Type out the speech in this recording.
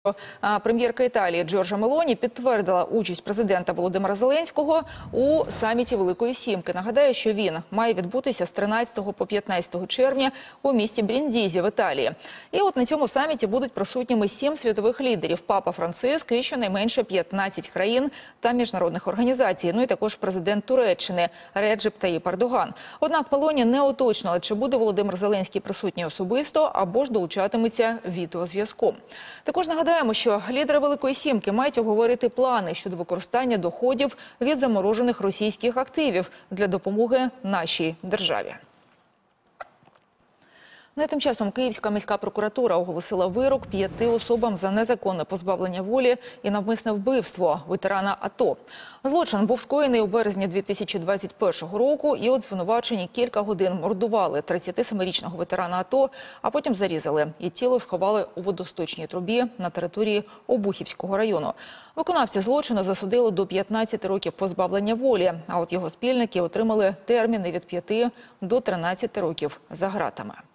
Прем'єрка Італії Джорджа Мелоні підтвердила участь президента Володимира Зеленського у саміті Великої Сімки. Нагадаю, що він має відбутися з 13 по 15 червня у місті Бріндізі в Італії. І от на цьому саміті будуть присутніми 7 світових лідерів: Папа Франциск і щонайменше 15 країн та міжнародних організацій. Ну і також президент Туреччини Реджеп Таїп Ердоган. Однак Мелоні не уточнила, чи буде Володимир Зеленський присутній особисто або ж долучатиметься відеозв'язком. Також нагадаємо, що лідери Великої Сімки мають обговорити плани щодо використання доходів від заморожених російських активів для допомоги нашій державі. Ну і тим часом Київська міська прокуратура оголосила вирок 5 особам за незаконне позбавлення волі і навмисне вбивство ветерана АТО. Злочин був скоєний у березні 2021 року, і от звинувачені кілька годин мордували 37-річного ветерана АТО, а потім зарізали. І тіло сховали у водосточній трубі на території Обухівського району. Виконавця злочину засудили до 15 років позбавлення волі, а от його спільники отримали терміни від 5 до 13 років за ґратами.